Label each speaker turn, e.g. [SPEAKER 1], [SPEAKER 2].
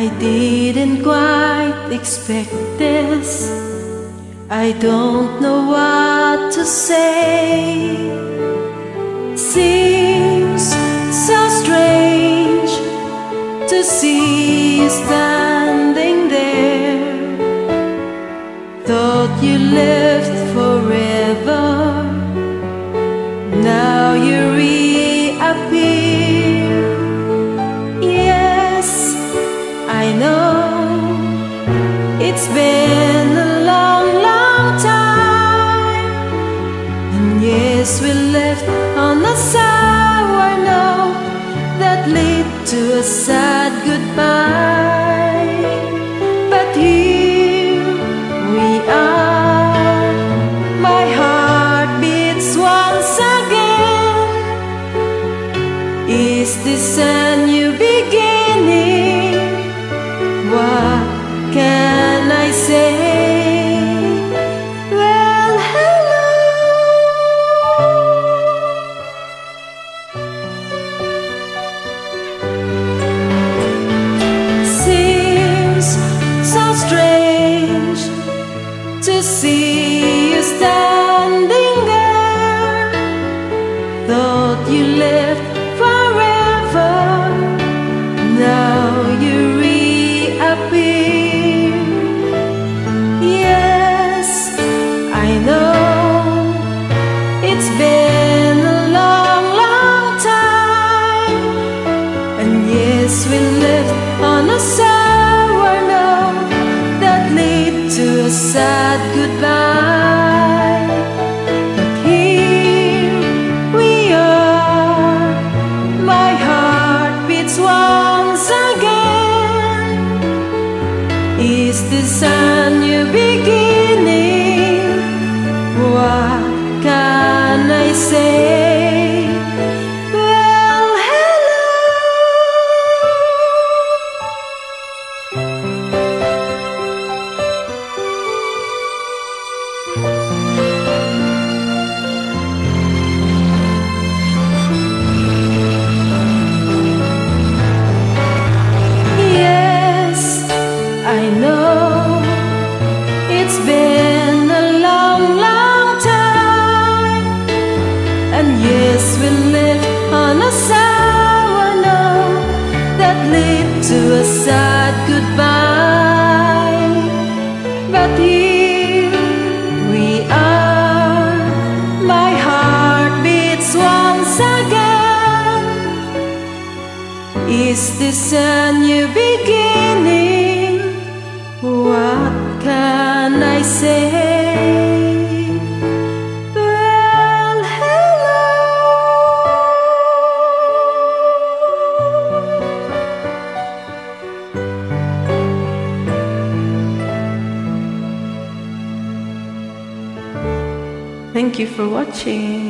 [SPEAKER 1] I didn't quite expect this. I don't know what to say. Seems so strange to see you standing there. Thought you lived forever, now you reappear. Yes, I know it's been a long, long time. And yes, we left on a sour note that led to a sad goodbye. But here we are, my heart beats once again. Is this a new beginning? What can I say? Well, hello. Seems so strange to see you standing there. Thought you lived forever, now you reappear. Yes, I know it's been a long, long time. And yes, we lived on a sour note that led to a sad goodbye. But here we are, my heart beats once again. Is this a new beginning? What can I say? Well, hello. Yes, I know it's been a long, long time. And yes, we lived on a sour note that led to a sad goodbye. But here we are, my heart beats once again. Is this a new beginning? What can I say? Well, hello. Thank you for watching.